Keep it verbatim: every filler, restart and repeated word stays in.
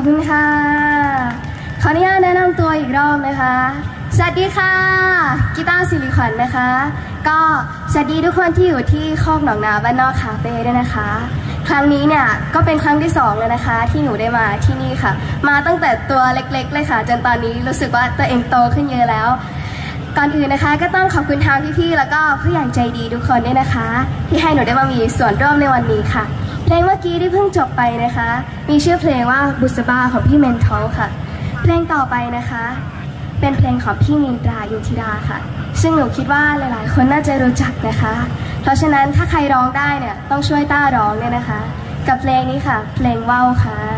คุณค่ะขออนุญาตแนะนำตัวอีกรอบนะคะสวัสดีค่ะกีตาร์สิริขวัญนะคะก็สวัสดีทุกคนที่อยู่ที่คอกหนองนาบ้านนอกคาเฟ่ด้วยนะคะครั้งนี้เนี่ยก็เป็นครั้งที่สองเลยนะคะที่หนูได้มาที่นี่ค่ะมาตั้งแต่ตัวเล็กๆเลยค่ะจนตอนนี้รู้สึกว่าตัวเองโตขึ้นเยอะแล้วก่อนอื่นนะคะก็ต้องขอบคุณทางพี่ๆแล้วก็ผู้ใหญ่ใจดีทุกคนด้วยนะคะที่ให้หนูได้มามีส่วนร่วมในวันนี้ค่ะเพลงเมื่อกี้ที่เพิ่งจบไปนะคะมีชื่อเพลงว่าบุษบาของพี่เมนทอลค่ะเพลงต่อไปนะคะเป็นเพลงของพี่มินตรายุทธิดาค่ะซึ่งหนูคิดว่าหลายๆคนน่าจะรู้จักนะคะเพราะฉะนั้นถ้าใครร้องได้เนี่ยต้องช่วยต้าร้องเนี่ยนะคะกับเพลงนี้ค่ะเพลงว่าวค่ะ